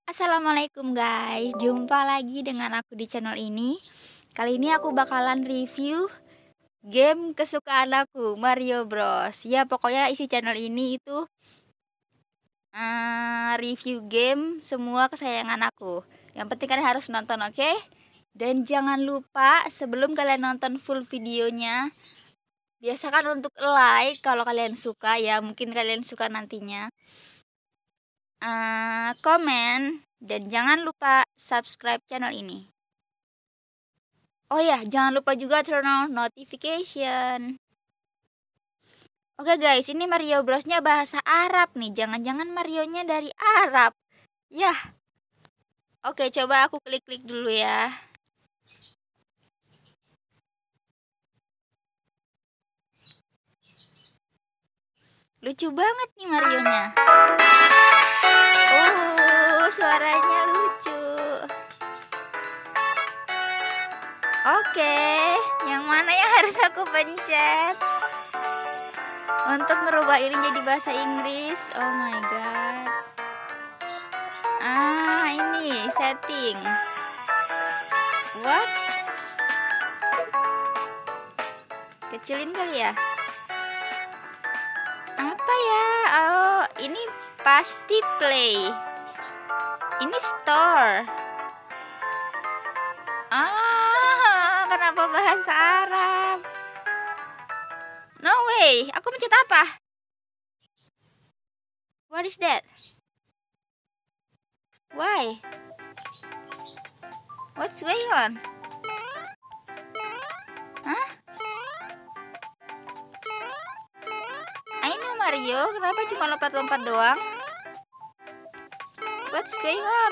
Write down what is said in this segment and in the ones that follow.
Assalamualaikum guys, jumpa lagi dengan aku di channel ini. Kali ini aku bakalan review game kesukaan aku, Mario Bros. Ya pokoknya isi channel ini itu review game semua kesayangan aku. Yang penting kalian harus nonton, oke? Dan jangan lupa sebelum kalian nonton full videonya, biasakan untuk like kalau kalian suka ya, mungkin kalian suka nantinya. Komen dan jangan lupa subscribe channel ini. Oh ya, jangan lupa juga turn on notification. Oke guys, ini Mario Bros-nya bahasa Arab nih. Jangan-jangan Mario-nya dari Arab. Yah. Oke, coba aku klik-klik dulu ya. Lucu banget nih Mario-nya. Oh, suaranya lucu. Oke, yang mana yang harus aku pencet untuk ngerubah ini jadi bahasa Inggris? Oh my god. Ini setting. What? Kecilin kali ya? Apa ya? Oh, ini pasti play. Ini store. Kenapa bahasa Arab? No way, aku mencet apa? What is that? Why? What's going on? Hah? I know Mario, kenapa cuma lompat-lompat doang? What's going on?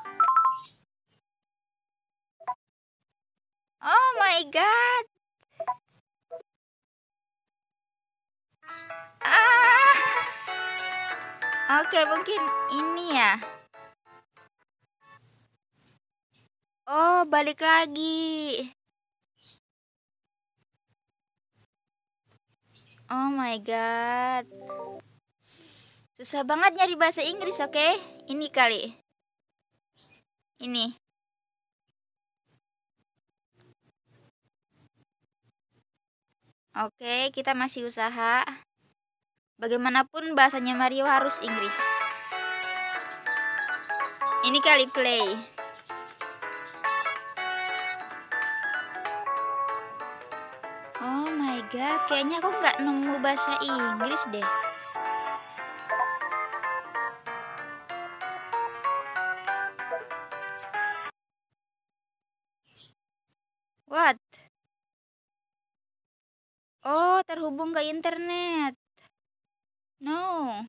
Oh my god. Oke, mungkin ini ya. Oh, balik lagi. Oh my god. Susah banget nyari bahasa Inggris, oke? Ini kali. Ini. Oke, kita masih usaha. Bagaimanapun bahasanya Mario harus Inggris. Ini kali play. Oh my god, kayaknya aku nggak nemu bahasa Inggris deh. What? Oh, terhubung ke internet. No.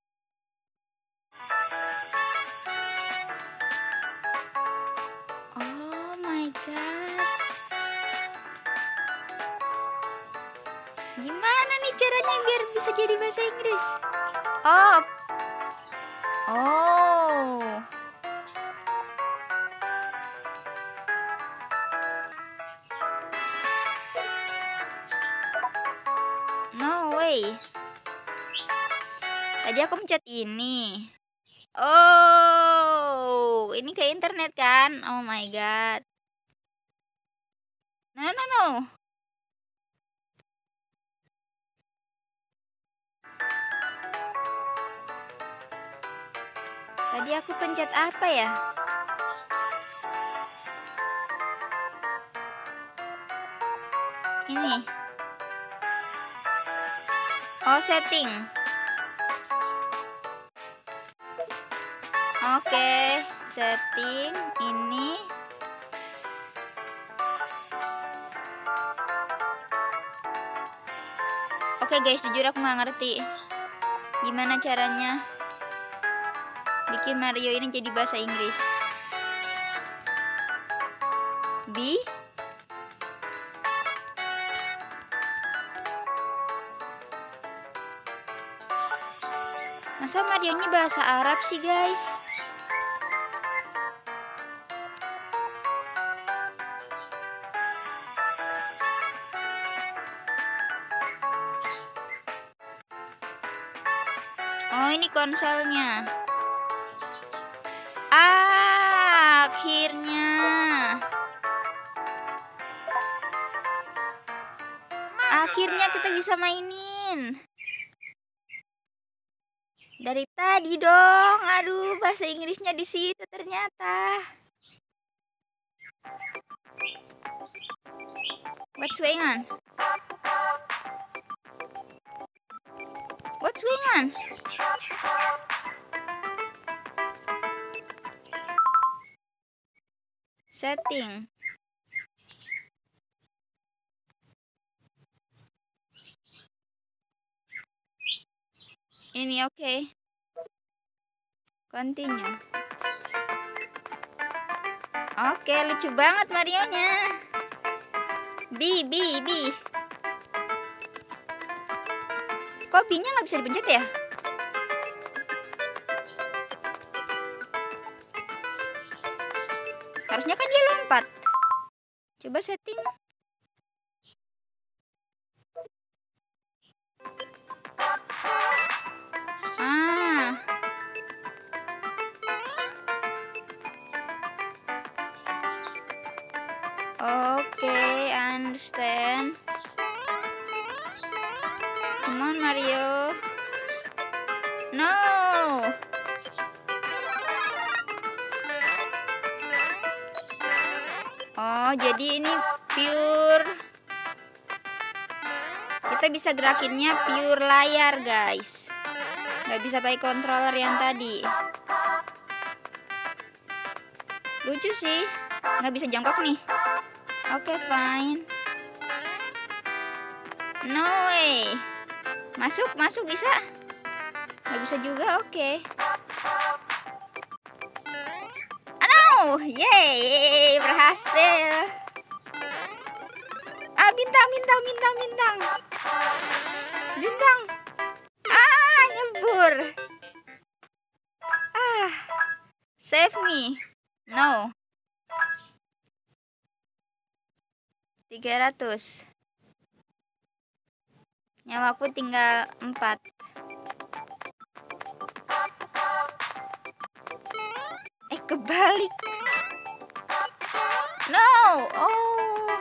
Oh my god. Gimana nih caranya biar bisa jadi bahasa Inggris? Oh. No way. Tadi aku mencet ini. Oh, ini ke internet kan? Oh my god. No. Tadi aku pencet apa ya? Ini. Oh, setting. Oke, setting ini. Oke guys, jujur aku nggak ngerti gimana caranya bikin Mario ini jadi bahasa Inggris. B. Masa Mario-nya bahasa Arab sih guys? Oh, ini konsolnya. Akhirnya kita bisa mainin. Dari tadi dong. Aduh, bahasa Inggrisnya di situ ternyata. What's going on? What's going on? Setting. Ini oke. Continue. Oke, lucu banget Marionya. B. Kok B-nya nggak bisa dipencet ya? Harusnya kan dia lompat. Coba setting. Oke, understand. Come on Mario. No. Oh, jadi ini pure. Kita bisa gerakinnya pure layar, guys. Nggak bisa pakai controller yang tadi. Lucu sih. Nggak bisa jongkok nih. Oke, fine. No way. Masuk bisa? Nggak bisa juga, oke. No, yeay, berhasil. Bintang. Nyebur. Save me. No. 300. Nyawaku tinggal 4. Kebalik. No. Oh.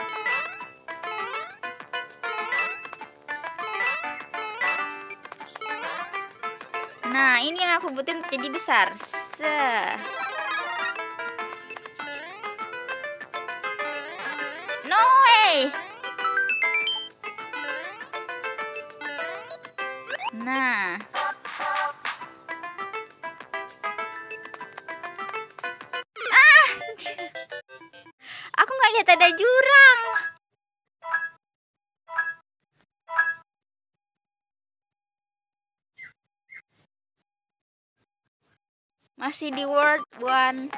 Nah, ini yang aku butuhin untuk jadi besar. No way. Nah. Aku nggak lihat ada jurang. Masih di World 1.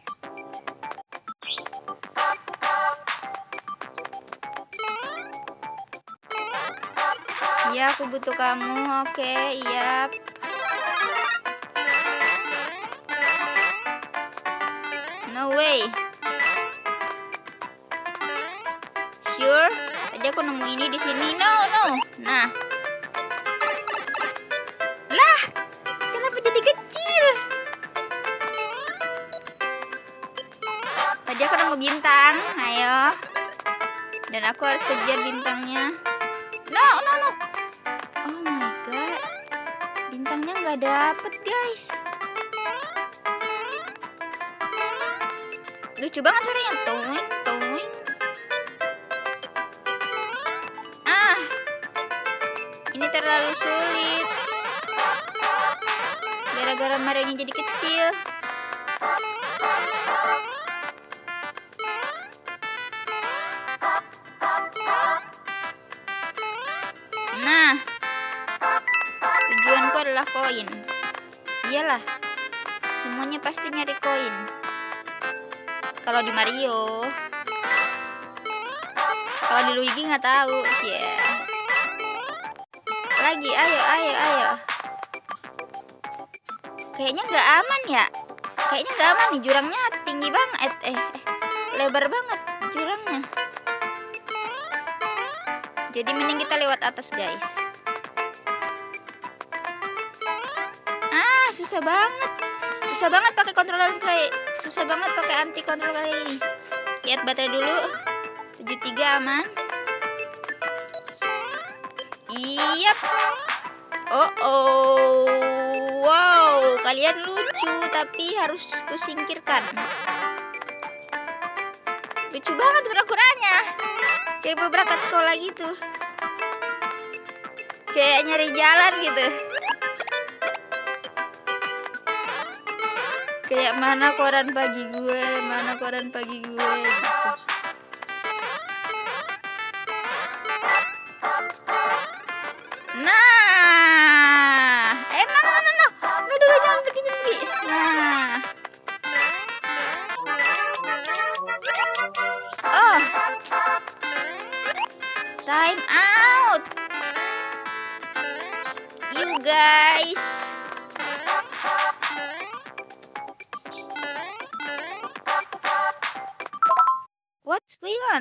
Iya, aku butuh kamu. Oke, iya. No way. Sure? Tadi aku nemu ini di sini. No. Nah. Lah, kenapa jadi kecil? Tadi aku nemu bintang. Ayo. Dan aku harus kejar bintangnya. No. Oh my god. Bintangnya nggak dapet, guys. Lucu banget suaranya. Toing. Ini terlalu sulit. Gara-gara Marionya jadi kecil. Nah, tujuanku adalah koin. Iyalah, semuanya pasti nyari koin. Kalau di Mario, kalau di Luigi nggak tahu sih ya. Lagi, ayo. Kayaknya nggak aman ya. Kayaknya nggak aman nih, jurangnya tinggi banget. Lebar banget jurangnya. Jadi mending kita lewat atas, guys. susah banget. Susah banget pakai controller kayak susah banget pakai anti controller kayak ini. Lihat baterai dulu. 73 aman. Iyap. Oh. Wow, kalian lucu tapi harus kusingkirkan. Lucu banget kura-kuranya. Kayak mau berangkat sekolah gitu. Kayak nyari jalan gitu. Kayak mana koran pagi gue, mana koran pagi gue gitu. Nah, no, dulu jangan pergi. Nah, oh, time out, you guys. What's going on?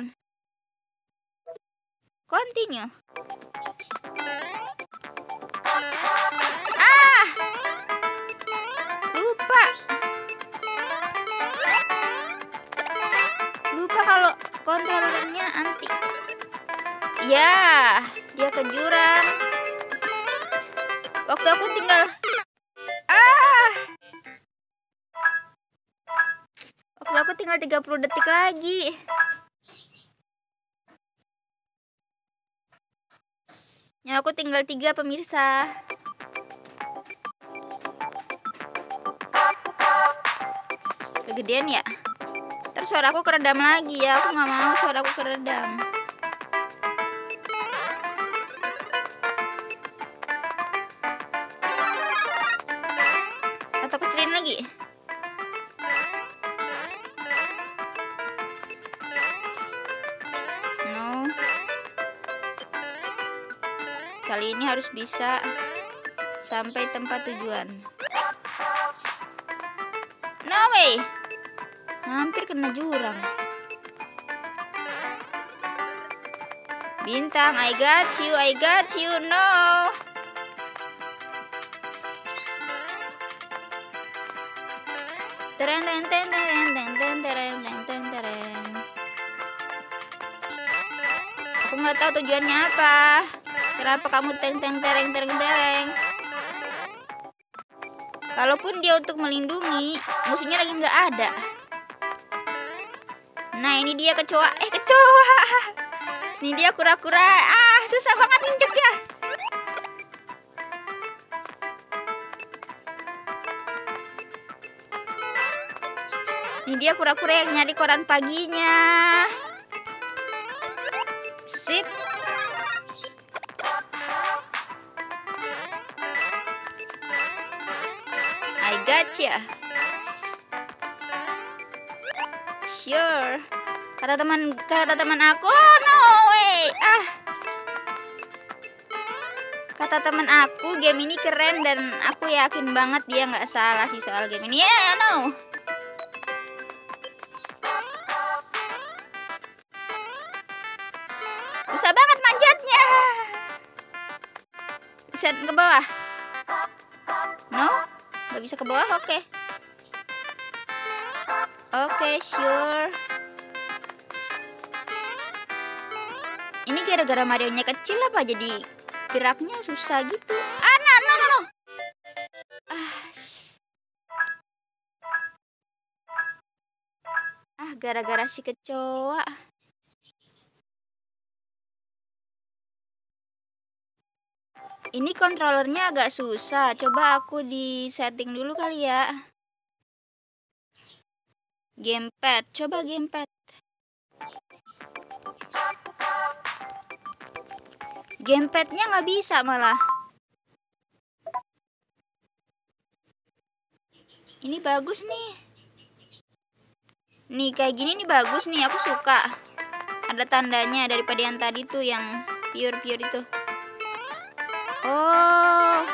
Continue. Lupa kalau kontrolernya anti. Ya, dia ke jurang. Waktu aku tinggal Waktu aku tinggal 30 detik lagi. Ya, aku tinggal 3 pemirsa. Kegedean ya. Terus suaraku keredam lagi ya. Aku nggak mau suaraku keredam. Atau kecilin lagi. No. Kali ini harus bisa sampai tempat tujuan. No way. Hampir kena jurang. Bintang, I got you, no. Tereng. Aku nggak tahu tujuannya apa. Kenapa kamu tereng? Kalaupun dia untuk melindungi, musuhnya lagi nggak ada. Nah, ini dia kecoa. Ini dia kura-kura. Susah banget injeknya. Ini dia kura-kura yang nyari koran paginya. Sip. I got ya. Sure. Kata teman aku, oh, no way. Kata teman aku, game ini keren dan aku yakin banget dia nggak salah sih soal game ini. Yeah, no. Susah banget manjatnya. Bisa ke bawah? No, nggak bisa ke bawah. Oke, sure. Ini gara-gara Mario-nya kecil apa jadi geraknya susah gitu? No. Gara-gara si kecoa. Ini kontrolernya agak susah. Coba aku di setting dulu kali ya. Gamepad, coba gamepad. Gamepadnya nggak bisa malah. Ini bagus nih. Nih kayak gini nih bagus nih, aku suka. Ada tandanya daripada yang tadi tuh yang pure itu. Oh,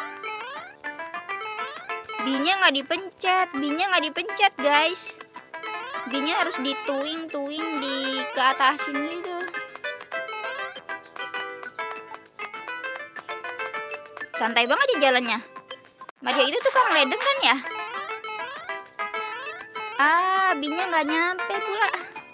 B-nya nggak dipencet guys. B-nya harus dituing di ke atasin gitu. Santai banget ya jalannya. Mario itu tukang ledeng kan ya? Binya nggak nyampe pula.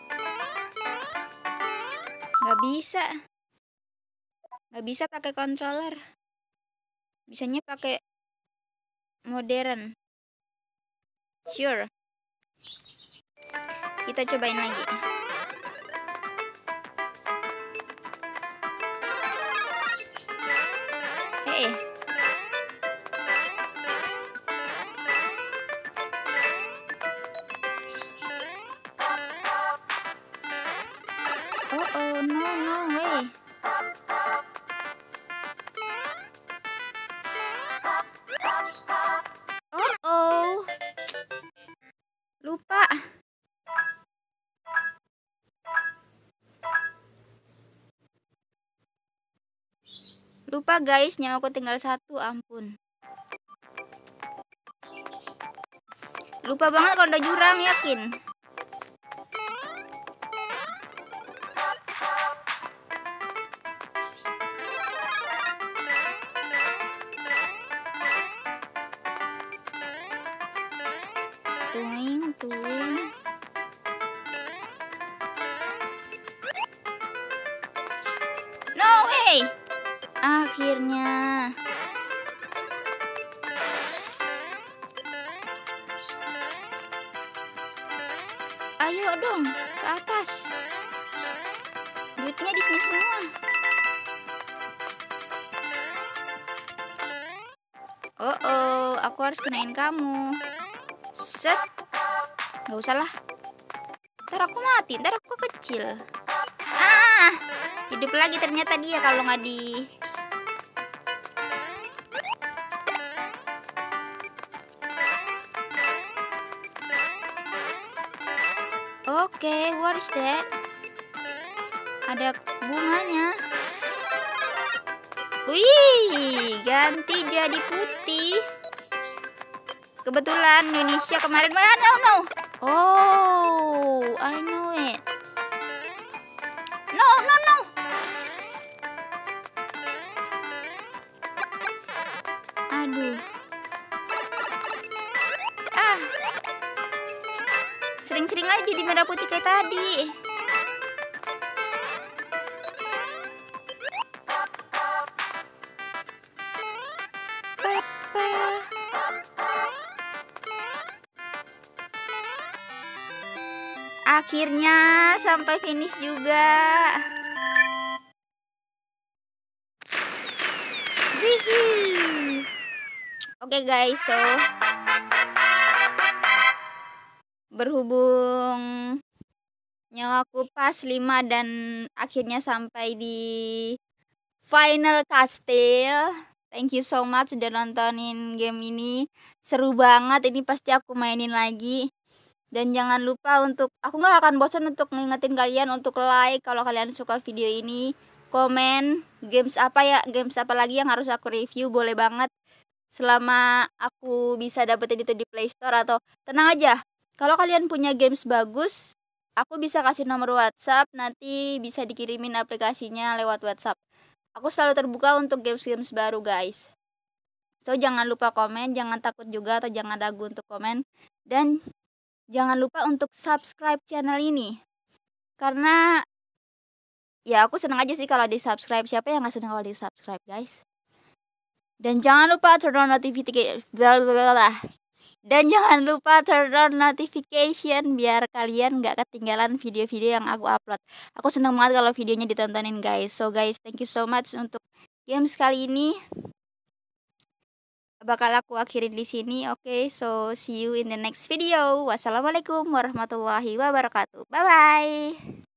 Nggak bisa pakai controller. Bisanya pakai modern. Sure. Kita cobain lagi. Hey. Oh, no way. Oh. Lupa. Lupa guys, nyawa aku tinggal 1, ampun. Lupa banget kalau ada jurang, yakin. Tuing. No way. Akhirnya. Ayo dong, ke atas. Duitnya di sini semua. Oh, aku harus kenain kamu. Set. Gak usah lah. Ntar aku mati, ntar aku kecil. Hidup lagi ternyata dia kalau nggak di... Oke, what is that? Ada bunganya. Wih, ganti jadi putih. Kebetulan Indonesia kemarin mana? No. Oh, I know it. No. Aduh. Sering-sering aja di merah putih kayak tadi. Akhirnya sampai finish juga. Wihih. Oke guys, so berhubung nyawaku pas 5 dan akhirnya sampai di final castle. Thank you so much sudah nontonin game ini. Seru banget, ini pasti aku mainin lagi. Dan jangan lupa untuk, aku gak akan bosan untuk ngingetin kalian untuk like kalau kalian suka video ini. Komen games apa lagi yang harus aku review, boleh banget. Selama aku bisa dapetin itu di Play Store, atau tenang aja, kalau kalian punya games bagus, aku bisa kasih nomor WhatsApp, nanti bisa dikirimin aplikasinya lewat WhatsApp. Aku selalu terbuka untuk games-games baru guys. So jangan lupa komen, jangan takut juga atau jangan ragu untuk komen. Dan jangan lupa untuk subscribe channel ini. Karena ya aku seneng aja sih kalau di subscribe. Siapa yang gak seneng kalau di subscribe guys. Dan jangan lupa turn on notification. Dan jangan lupa turn on notification biar kalian gak ketinggalan video-video yang aku upload. Aku seneng banget kalau videonya ditontonin guys. So guys, thank you so much untuk games kali ini. Bakal aku akhirin di sini. Oke, so see you in the next video. Wassalamualaikum warahmatullahi wabarakatuh. Bye bye.